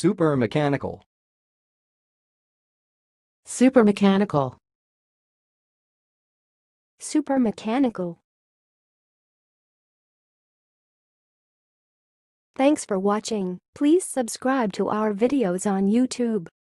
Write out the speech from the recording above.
Supermechanical. Supermechanical. Supermechanical. Thanks for watching. Please subscribe to our videos on YouTube.